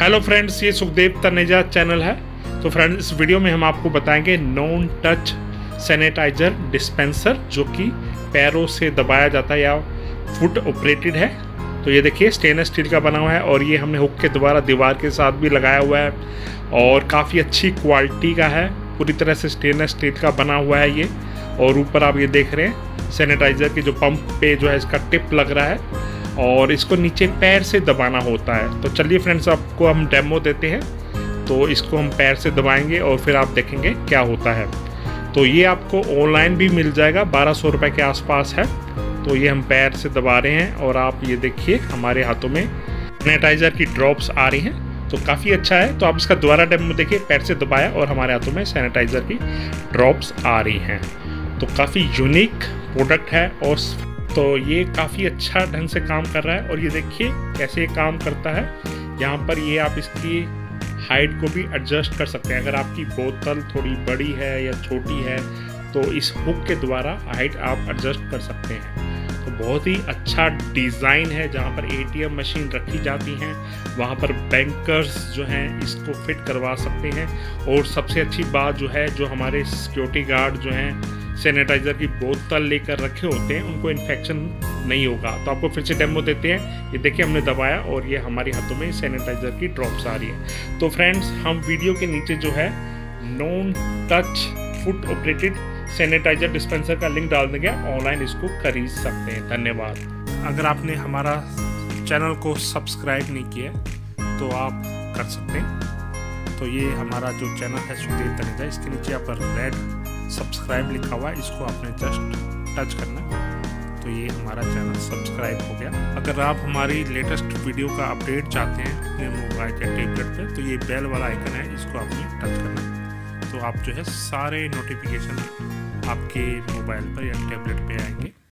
Hello friends, ये Sukhdev Taneja channel है। तो फ्रेंड्स, इस वीडियो में हम आपको बताएंगे नॉन टच सैनिटाइजर डिस्पेंसर, जो कि पैरों से दबाया जाता है या फुट ऑपरेटेड है। तो ये देखिए, स्टेनलेस स्टील का बना हुआ है और ये हमने हुक के द्वारा दीवार के साथ भी लगाया हुआ है और काफ़ी अच्छी क्वालिटी का है। पूरी तरह से स्टेनलेस स्टील का बना हुआ है ये। और ऊपर आप ये देख रहे हैं सैनिटाइज़र की जो पंप पे जो है इसका टिप लग रहा है और इसको नीचे पैर से दबाना होता है। तो चलिए फ्रेंड्स, आपको हम डेमो देते हैं। तो इसको हम पैर से दबाएंगे और फिर आप देखेंगे क्या होता है। तो ये आपको ऑनलाइन भी मिल जाएगा, 1200 रुपये के आसपास है। तो ये हम पैर से दबा रहे हैं और आप ये देखिए हमारे हाथों में सैनिटाइज़र की ड्रॉप्स आ रही हैं। तो काफ़ी अच्छा है। तो आप इसका दोबारा डेमो देखिए, पैर से दबाया और हमारे हाथों में सैनिटाइज़र की ड्रॉप्स आ रही हैं। तो काफ़ी यूनिक प्रोडक्ट है और तो ये काफ़ी अच्छा ढंग से काम कर रहा है। और ये देखिए कैसे ये काम करता है। यहाँ पर ये आप इसकी हाइट को भी एडजस्ट कर सकते हैं। अगर आपकी बोतल थोड़ी बड़ी है या छोटी है तो इस हुक के द्वारा हाइट आप एडजस्ट कर सकते हैं। तो बहुत ही अच्छा डिज़ाइन है। जहाँ पर ATM मशीन रखी जाती हैं वहाँ पर बैंकर्स जो हैं इसको फिट करवा सकते हैं। और सबसे अच्छी बात जो है, जो हमारे सिक्योरिटी गार्ड जो हैं सैनिटाइज़र की बोतल लेकर रखे होते हैं, उनको इन्फेक्शन नहीं होगा। तो आपको फिर से डेमो देते हैं। ये देखिए, हमने दबाया और ये हमारे हाथों में सैनिटाइज़र की ड्रॉप्स आ रही है। तो फ्रेंड्स, हम वीडियो के नीचे जो है non touch foot operated sanitiser dispenser का लिंक डाल देंगे, ऑनलाइन इसको खरीद सकते हैं। धन्यवाद। अगर आपने हमारा चैनल को सब्सक्राइब नहीं किया तो आप कर सकते हैं। तो ये हमारा जो चैनल है सुखदेव तनेजा, इसके नीचे यहाँ पर रेड सब्सक्राइब लिखा हुआ है, इसको आपने जस्ट टच करना है। तो ये हमारा चैनल सब्सक्राइब हो गया। अगर आप हमारी लेटेस्ट वीडियो का अपडेट चाहते हैं अपने मोबाइल या टैबलेट पे, तो ये बेल वाला आइकन है, इसको आपने टच करना है। तो आप जो है सारे नोटिफिकेशन आपके मोबाइल पर या टैबलेट पे आएंगे।